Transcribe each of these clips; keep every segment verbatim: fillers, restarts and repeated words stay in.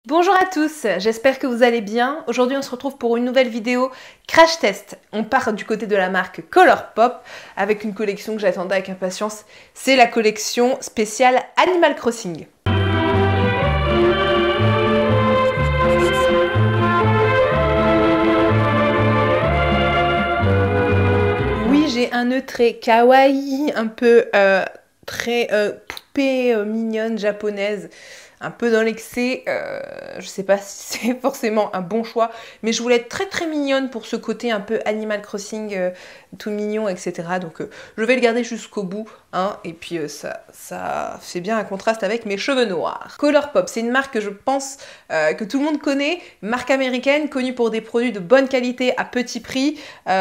Bonjour à tous, j'espère que vous allez bien. Aujourd'hui on se retrouve pour une nouvelle vidéo crash test. On part du côté de la marque Colourpop avec une collection que j'attendais avec impatience. C'est la collection spéciale Animal Crossing. Oui, j'ai un nœud très kawaii, un peu euh, très euh, poupée euh, mignonne japonaise. Un peu dans l'excès, euh, je sais pas si c'est forcément un bon choix, mais je voulais être très très mignonne pour ce côté un peu Animal Crossing, euh, tout mignon, et cetera. Donc euh, je vais le garder jusqu'au bout, hein, et puis euh, ça, ça fait bien un contraste avec mes cheveux noirs. Colourpop, c'est une marque que je pense euh, que tout le monde connaît, marque américaine, connue pour des produits de bonne qualité à petit prix.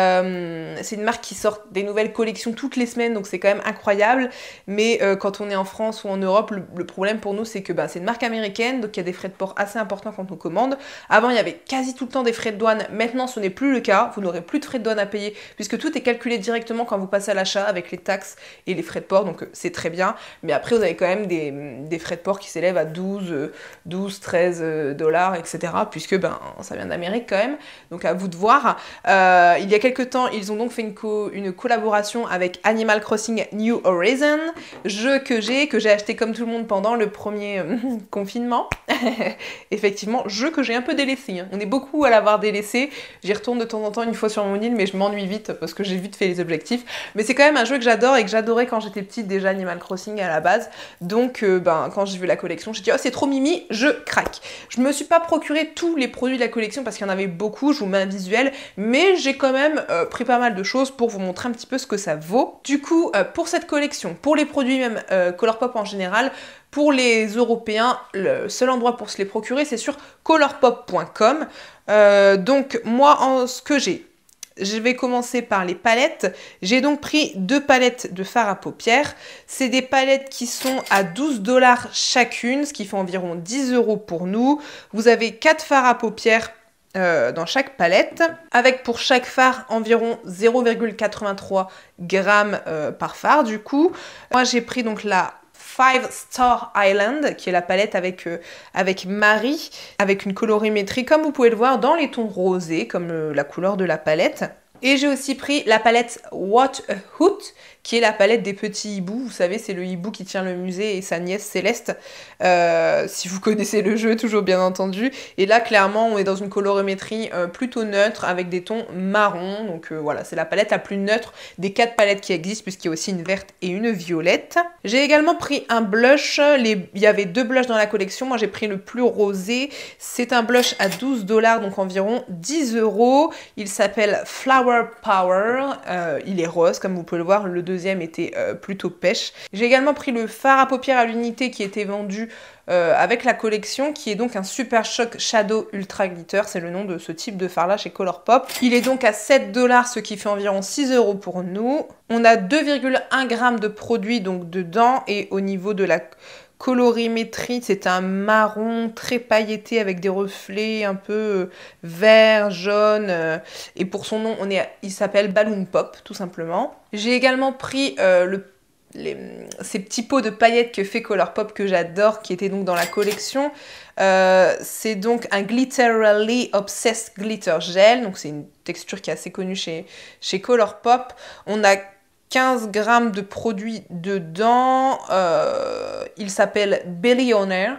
Euh, c'est une marque qui sort des nouvelles collections toutes les semaines, donc c'est quand même incroyable, mais euh, quand on est en France ou en Europe, le, le problème pour nous c'est que bah, c'est une marque américaine, donc il y a des frais de port assez importants quand on commande. Avant, il y avait quasi tout le temps des frais de douane. Maintenant, ce n'est plus le cas. Vous n'aurez plus de frais de douane à payer puisque tout est calculé directement quand vous passez à l'achat avec les taxes et les frais de port. Donc, c'est très bien. Mais après, vous avez quand même des, des frais de port qui s'élèvent à douze, douze, treize dollars, et cetera. Puisque ben, ça vient d'Amérique quand même. Donc, à vous de voir. Euh, il y a quelques temps, ils ont donc fait une, co une collaboration avec Animal Crossing New Horizon, jeu que j'ai, que j'ai acheté comme tout le monde pendant le premier confinement. Effectivement, jeu que j'ai un peu délaissé, hein. On est beaucoup à l'avoir délaissé, j'y retourne de temps en temps une fois sur mon île, mais je m'ennuie vite parce que j'ai vite fait les objectifs. Mais c'est quand même un jeu que j'adore et que j'adorais quand j'étais petite, déjà Animal Crossing à la base. Donc euh, ben, quand j'ai vu la collection, j'ai dit oh c'est trop mimi, je craque. Je me suis pas procuré tous les produits de la collection parce qu'il y en avait beaucoup, je vous mets un visuel, mais j'ai quand même euh, pris pas mal de choses pour vous montrer un petit peu ce que ça vaut. Du coup, euh, pour cette collection, pour les produits même euh, Colourpop en général, pour les Européens, le seul endroit pour se les procurer, c'est sur colourpop point com. Euh, donc moi, en ce que j'ai, je vais commencer par les palettes. J'ai donc pris deux palettes de fard à paupières. C'est des palettes qui sont à douze dollars chacune, ce qui fait environ dix euros pour nous. Vous avez quatre fards à paupières Euh, dans chaque palette, avec pour chaque fard environ zéro virgule quatre-vingt-trois grammes euh, par fard du coup. Moi j'ai pris donc la Five Star Island, qui est la palette avec, euh, avec Marie, avec une colorimétrie comme vous pouvez le voir dans les tons rosés, comme euh, la couleur de la palette. Et j'ai aussi pris la palette What a Hoot, qui est la palette des petits hiboux. Vous savez, c'est le hibou qui tient le musée et sa nièce Céleste. Euh, si vous connaissez le jeu, toujours bien entendu. Et là, clairement, on est dans une colorimétrie euh, plutôt neutre avec des tons marrons. Donc euh, voilà, c'est la palette la plus neutre des quatre palettes qui existent, puisqu'il y a aussi une verte et une violette. J'ai également pris un blush. Les... Il y avait deux blushs dans la collection. Moi, j'ai pris le plus rosé. C'est un blush à douze dollars, donc environ dix euros. Il s'appelle Flower Power. Euh, il est rose, comme vous pouvez le voir. Le deuxième était euh, plutôt pêche. J'ai également pris le fard à paupières à l'unité qui était vendu euh, avec la collection, qui est donc un Super Shock Shadow Ultra Glitter. C'est le nom de ce type de fard là chez Colourpop. Il est donc à sept dollars, ce qui fait environ six euros pour nous. On a deux virgule un grammes de produit donc dedans, et au niveau de la colorimétrie, c'est un marron très pailleté avec des reflets un peu vert, jaune. Euh, et pour son nom, on est, il s'appelle Balloon Pop, tout simplement. J'ai également pris euh, le, les, ces petits pots de paillettes que fait Colourpop que j'adore, qui étaient donc dans la collection. Euh, c'est donc un Glitterally Obsessed Glitter Gel. Donc c'est une texture qui est assez connue chez, chez Colourpop. On a quinze grammes de produits dedans, euh, il s'appelle Billionaire,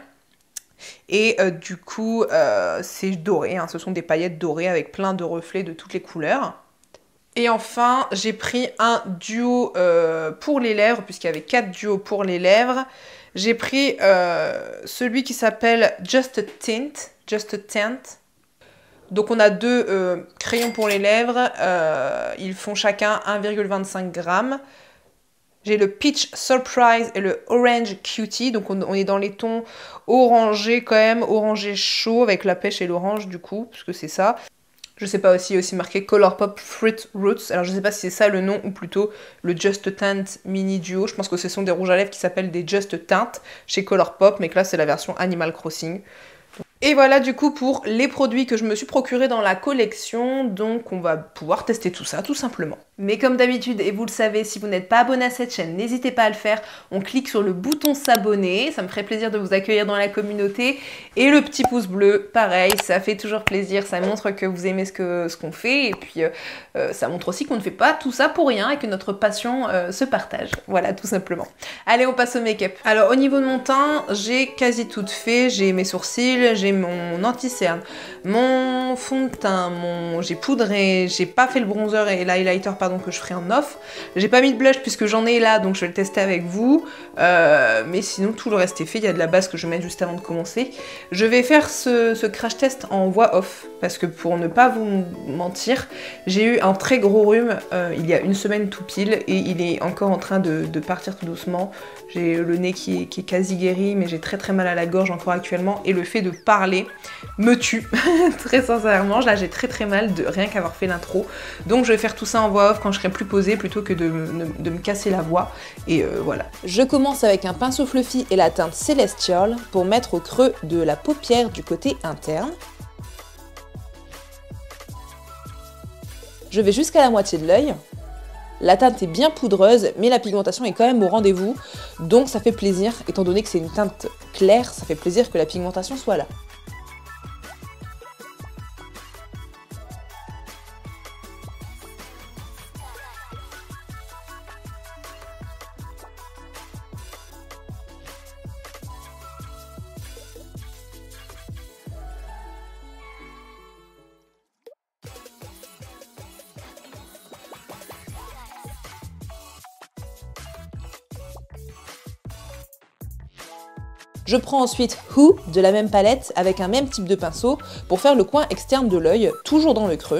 et euh, du coup euh, c'est doré, hein, ce sont des paillettes dorées avec plein de reflets de toutes les couleurs. Et enfin, j'ai pris un duo euh, pour les lèvres, puisqu'il y avait quatre duos pour les lèvres. J'ai pris euh, celui qui s'appelle Just a Tint, Just a Tint. Donc on a deux euh, crayons pour les lèvres, euh, ils font chacun un virgule vingt-cinq grammes. J'ai le Peach Surprise et le Orange Cutie, donc on, on est dans les tons orangés quand même, orangé chaud avec la pêche et l'orange du coup, parce que c'est ça. Je sais pas aussi, aussi marqué Colourpop Fruit Roots, alors je sais pas si c'est ça le nom ou plutôt le Just Tint Mini Duo. Je pense que ce sont des rouges à lèvres qui s'appellent des Just Tint chez Colourpop, mais que là c'est la version Animal Crossing. Et voilà du coup pour les produits que je me suis procurés dans la collection, donc on va pouvoir tester tout ça tout simplement. Mais comme d'habitude, et vous le savez, si vous n'êtes pas abonné à cette chaîne, n'hésitez pas à le faire, on clique sur le bouton s'abonner, ça me ferait plaisir de vous accueillir dans la communauté, et le petit pouce bleu, pareil, ça fait toujours plaisir, ça montre que vous aimez ce que ce qu'on fait, et puis euh, ça montre aussi qu'on ne fait pas tout ça pour rien, et que notre passion euh, se partage, voilà tout simplement. Allez, on passe au make-up. Alors au niveau de mon teint, j'ai quasi tout fait, j'ai mes sourcils, j'ai mon anti-cerne, mon fond de teint, mon... j'ai poudré, j'ai pas fait le bronzer et l'highlighter pardon que je ferai en off. J'ai pas mis de blush puisque j'en ai là, donc je vais le tester avec vous. Euh, mais sinon tout le reste est fait, il y a de la base que je vais mettre juste avant de commencer. Je vais faire ce, ce crash test en voix off parce que pour ne pas vous mentir, j'ai eu un très gros rhume euh, il y a une semaine tout pile et il est encore en train de, de partir tout doucement. J'ai le nez qui est, qui est quasi guéri, mais j'ai très très mal à la gorge encore actuellement et le fait de parler me tue, très sincèrement. Là j'ai très très mal de rien qu'avoir fait l'intro. Donc je vais faire tout ça en voix off quand je serai plus posée plutôt que de, de, de me casser la voix. Et euh, voilà. Je commence avec un pinceau fluffy et la teinte Celestial pour mettre au creux de la paupière du côté interne. Je vais jusqu'à la moitié de l'œil. La teinte est bien poudreuse, mais la pigmentation est quand même au rendez-vous, donc ça fait plaisir, étant donné que c'est une teinte claire, ça fait plaisir que la pigmentation soit là. Je prends ensuite Who de la même palette avec un même type de pinceau pour faire le coin externe de l'œil, toujours dans le creux.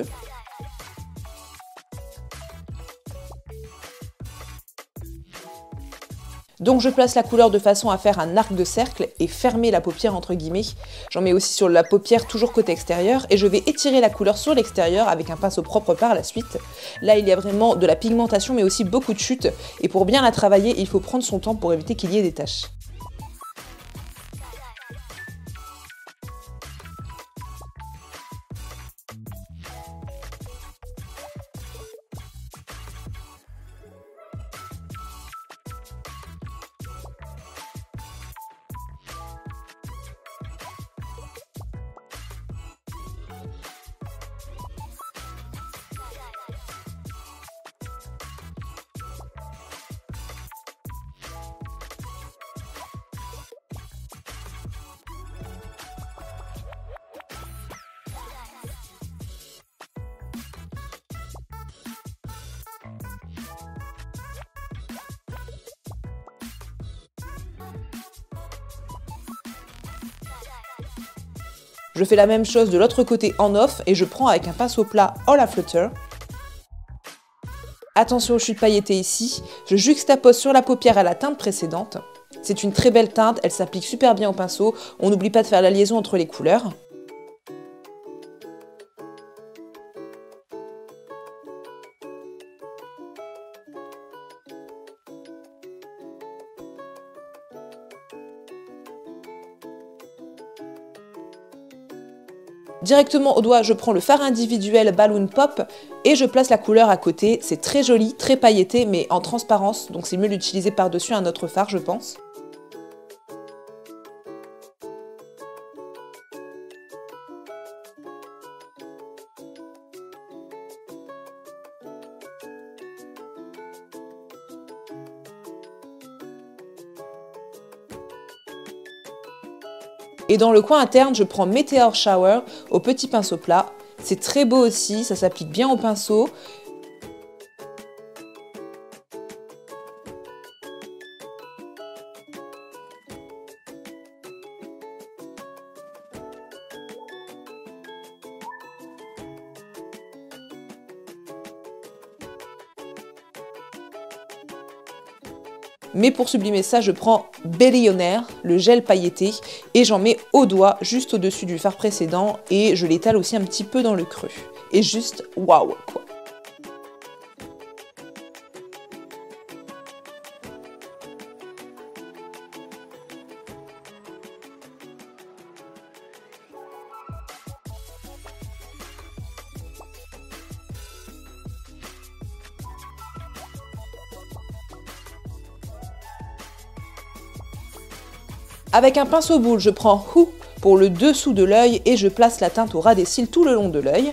Donc je place la couleur de façon à faire un arc de cercle et fermer la paupière entre guillemets. J'en mets aussi sur la paupière toujours côté extérieur et je vais étirer la couleur sur l'extérieur avec un pinceau propre par la suite. Là il y a vraiment de la pigmentation mais aussi beaucoup de chutes et pour bien la travailler il faut prendre son temps pour éviter qu'il y ait des taches. Je fais la même chose de l'autre côté en off et je prends avec un pinceau plat All a Flutter. Attention aux chutes pailletées ici, je juxtapose sur la paupière à la teinte précédente. C'est une très belle teinte, elle s'applique super bien au pinceau, on n'oublie pas de faire la liaison entre les couleurs. Directement au doigt, je prends le fard individuel Balloon Pop et je place la couleur à côté. C'est très joli, très pailleté, mais en transparence, donc c'est mieux d'utiliser par-dessus un autre fard, je pense. Et dans le coin interne, je prends Meteor Shower au petit pinceau plat. C'est très beau aussi, ça s'applique bien au pinceau. Mais pour sublimer ça, je prends Billionaire, le gel pailleté, et j'en mets au doigt, juste au-dessus du fard précédent, et je l'étale aussi un petit peu dans le creux. Et juste, waouh quoi. Avec un pinceau boule, je prends Who pour le dessous de l'œil et je place la teinte au ras des cils tout le long de l'œil.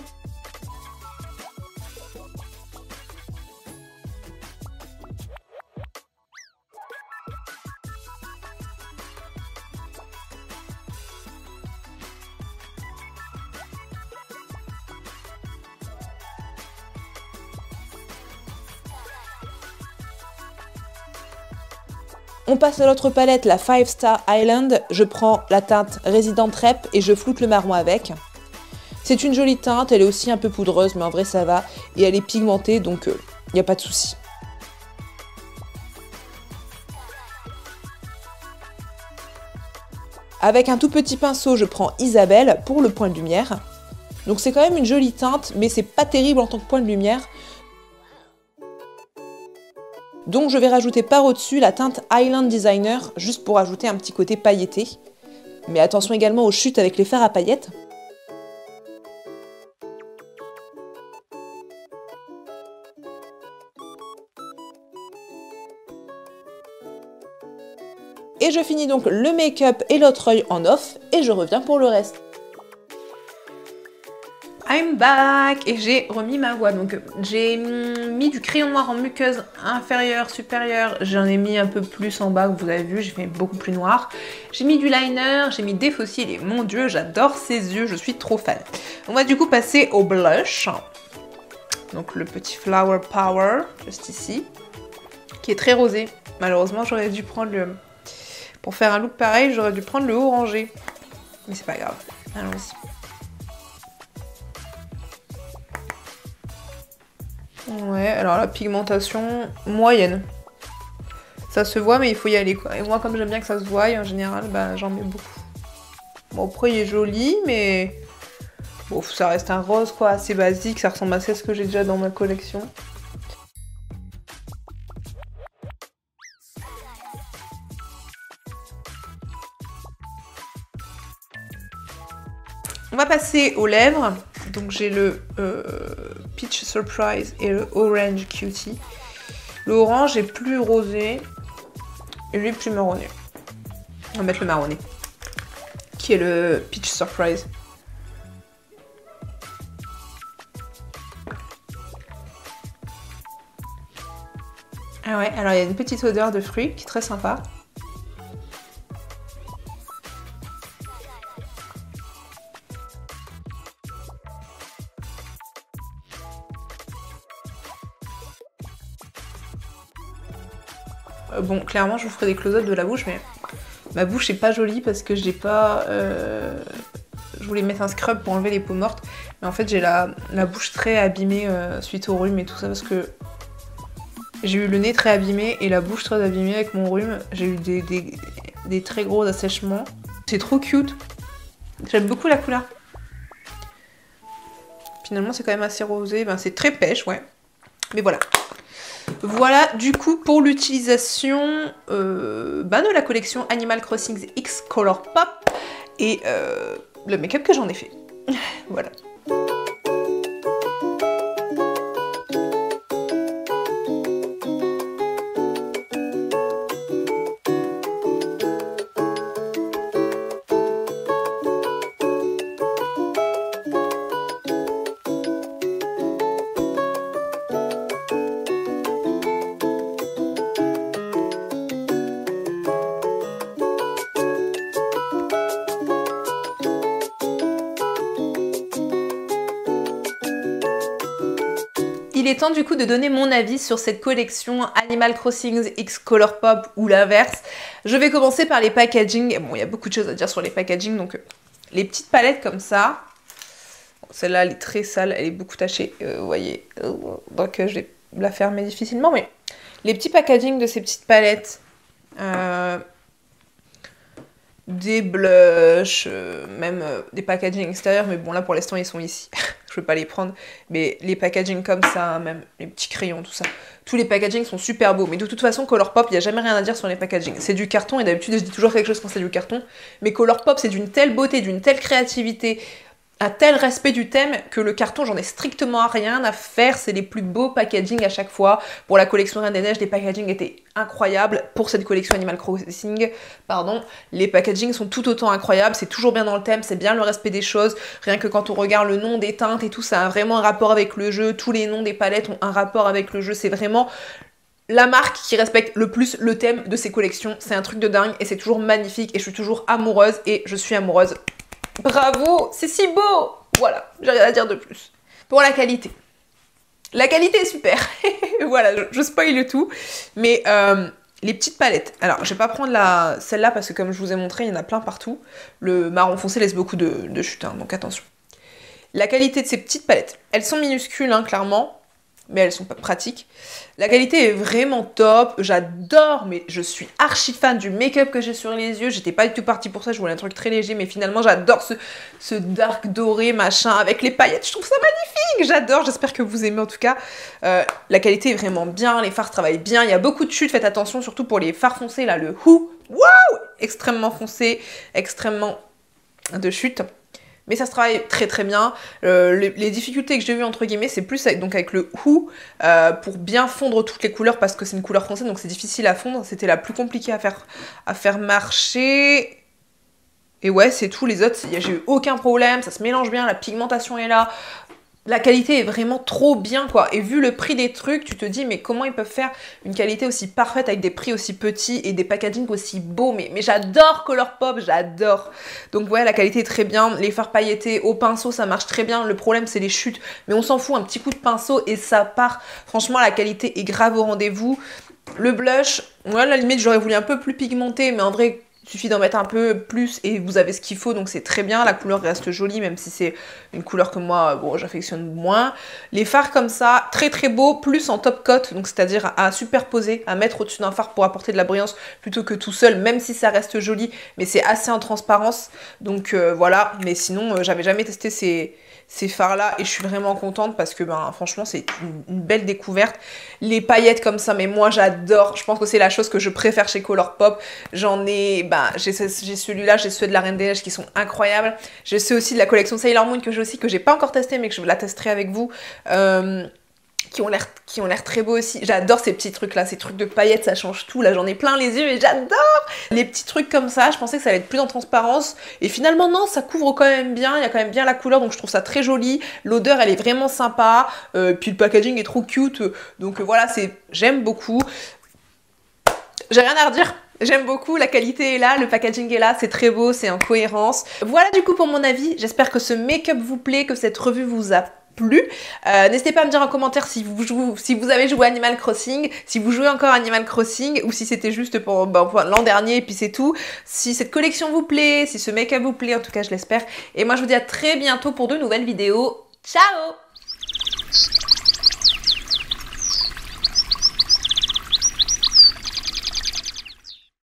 On passe à l'autre palette, la Five Star Island. Je prends la teinte Resident Rep et je floute le marron avec. C'est une jolie teinte, elle est aussi un peu poudreuse, mais en vrai ça va. Et elle est pigmentée, donc il euh, n'y a pas de souci. Avec un tout petit pinceau, je prends Isabelle pour le point de lumière. Donc c'est quand même une jolie teinte, mais c'est pas terrible en tant que point de lumière. Donc je vais rajouter par au-dessus la teinte Island Designer, juste pour ajouter un petit côté pailleté. Mais attention également aux chutes avec les fards à paillettes. Et je finis donc le make-up et l'autre œil en off, et je reviens pour le reste. I'm back et j'ai remis ma voix. Donc j'ai mis du crayon noir en muqueuse inférieure, supérieure. J'en ai mis un peu plus en bas, vous avez vu, j'ai fait beaucoup plus noir. J'ai mis du liner, j'ai mis des faux cils et mon dieu, j'adore ses yeux, je suis trop fan. On va du coup passer au blush. Donc le petit Flower Power, juste ici, qui est très rosé. Malheureusement, j'aurais dû prendre le... Pour faire un look pareil, j'aurais dû prendre le orangé. Mais c'est pas grave, allons-y. Ouais, alors la pigmentation moyenne. Ça se voit, mais il faut y aller quoi. Et moi, comme j'aime bien que ça se voie, en général, bah, j'en mets beaucoup. Bon, après, il est joli, mais bon, ça reste un rose quoi, assez basique. Ça ressemble assez à ce que j'ai déjà dans ma collection. On va passer aux lèvres. Donc j'ai le euh, Peach Surprise et le Orange Cutie. Le orange est plus rosé et lui plus marronné. On va mettre le marronné, qui est le Peach Surprise. Ah ouais, alors il y a une petite odeur de fruits qui est très sympa. Bon, clairement, je vous ferai des close-up de la bouche, mais ma bouche est pas jolie parce que j'ai pas... Euh... Je voulais mettre un scrub pour enlever les peaux mortes, mais en fait, j'ai la, la bouche très abîmée euh, suite au rhume et tout ça, parce que j'ai eu le nez très abîmé et la bouche très abîmée avec mon rhume. J'ai eu des, des, des très gros assèchements. C'est trop cute. J'aime beaucoup la couleur. Finalement, c'est quand même assez rosé. Ben, c'est très pêche, ouais. Mais voilà. Voilà du coup pour l'utilisation euh, bah, de la collection Animal Crossing X Color Pop et euh, le make-up que j'en ai fait. Voilà. Il est temps du coup de donner mon avis sur cette collection Animal Crossing X Color Pop ou l'inverse. Je vais commencer par les packaging. Bon, il y a beaucoup de choses à dire sur les packaging, donc euh, les petites palettes comme ça. Bon, celle-là, elle est très sale, elle est beaucoup tachée, euh, vous voyez. Donc euh, je vais la fermer difficilement, mais les petits packaging de ces petites palettes, euh, des blushs, euh, même euh, des packaging extérieurs, mais bon là pour l'instant ils sont ici. Je peux pas les prendre, mais les packaging comme ça, même les petits crayons, tout ça, tous les packaging sont super beaux, mais de toute façon Colourpop, il n'y a jamais rien à dire sur les packaging, c'est du carton, et d'habitude je dis toujours quelque chose quand c'est du carton, mais Colourpop c'est d'une telle beauté, d'une telle créativité, un tel respect du thème que le carton, j'en ai strictement rien à faire. C'est les plus beaux packaging à chaque fois. Pour la collection Reine des Neiges, les packaging étaient incroyables. Pour cette collection Animal Crossing, pardon, les packaging sont tout autant incroyables. C'est toujours bien dans le thème, c'est bien le respect des choses. Rien que quand on regarde le nom des teintes et tout, ça a vraiment un rapport avec le jeu. Tous les noms des palettes ont un rapport avec le jeu. C'est vraiment la marque qui respecte le plus le thème de ses collections. C'est un truc de dingue et c'est toujours magnifique. Et je suis toujours amoureuse et je suis amoureuse. Bravo, c'est si beau! Voilà, j'ai rien à dire de plus. Pour la qualité. La qualité est super. Voilà, je, je spoil le tout. Mais euh, les petites palettes. Alors, je vais pas prendre la celle-là parce que comme je vous ai montré, il y en a plein partout. Le marron foncé laisse beaucoup de, de chute, hein, donc attention. La qualité de ces petites palettes. Elles sont minuscules, hein, clairement. Mais elles sont pas pratiques. La qualité est vraiment top, j'adore, mais je suis archi fan du make-up que j'ai sur les yeux. J'étais pas du tout partie pour ça, je voulais un truc très léger, mais finalement j'adore ce, ce dark doré machin avec les paillettes, je trouve ça magnifique, j'adore, j'espère que vous aimez en tout cas. Euh, la qualité est vraiment bien, les fards travaillent bien, il y a beaucoup de chutes, faites attention surtout pour les fards foncés là, le Who, waouh, extrêmement foncé, extrêmement de chute. Mais ça se travaille très très bien. Euh, les, les difficultés que j'ai eues entre guillemets, c'est plus avec, donc avec le Who euh, pour bien fondre toutes les couleurs parce que c'est une couleur foncée donc c'est difficile à fondre. C'était la plus compliquée à faire, à faire marcher. Et ouais, c'est tout. Les autres, j'ai eu aucun problème. Ça se mélange bien, la pigmentation est là. La qualité est vraiment trop bien quoi, et vu le prix des trucs, tu te dis mais comment ils peuvent faire une qualité aussi parfaite avec des prix aussi petits et des packaging aussi beaux, mais, mais j'adore Colourpop, j'adore. Donc ouais, la qualité est très bien, les fards pailletés au pinceau ça marche très bien, le problème c'est les chutes, mais on s'en fout, un petit coup de pinceau et ça part. Franchement la qualité est grave au rendez-vous. Le blush, ouais à la limite j'aurais voulu un peu plus pigmenté, mais en vrai il suffit d'en mettre un peu plus et vous avez ce qu'il faut, donc c'est très bien. La couleur reste jolie, même si c'est une couleur que moi, bon, j'affectionne moins. Les fards comme ça, très très beaux, plus en top coat, donc c'est-à-dire à superposer, à mettre au-dessus d'un fard pour apporter de la brillance plutôt que tout seul, même si ça reste joli, mais c'est assez en transparence. Donc euh, voilà, mais sinon, euh, j'avais jamais testé ces... ces fards là et je suis vraiment contente parce que ben franchement c'est une, une belle découverte. Les paillettes comme ça, mais moi j'adore, je pense que c'est la chose que je préfère chez Colourpop. J'en ai, ben j'ai celui-là, j'ai ceux de la Reine des Neiges qui sont incroyables, j'ai ceux aussi de la collection Sailor Moon que j'ai aussi, que j'ai pas encore testé mais que je la testerai avec vous, euh, qui ont l'air qui ont l'air très beaux aussi. J'adore ces petits trucs là, ces trucs de paillettes, ça change tout. Là j'en ai plein les yeux et j'adore les petits trucs comme ça. Je pensais que ça allait être plus en transparence et finalement non, ça couvre quand même bien, il y a quand même bien la couleur, donc je trouve ça très joli. L'odeur elle est vraiment sympa, euh, puis le packaging est trop cute, donc euh, voilà, c'est j'aime beaucoup. J'ai rien à redire. J'aime beaucoup, la qualité est là, le packaging est là, c'est très beau, c'est en cohérence. Voilà du coup pour mon avis, j'espère que ce make-up vous plaît, que cette revue vous a plu. Euh, N'hésitez pas à me dire en commentaire si vous, jouez, si vous avez joué Animal Crossing, si vous jouez encore Animal Crossing, ou si c'était juste pour, ben, pour l'an dernier et puis c'est tout. Si cette collection vous plaît, si ce make-up vous plaît, en tout cas je l'espère. Et moi je vous dis à très bientôt pour de nouvelles vidéos. Ciao!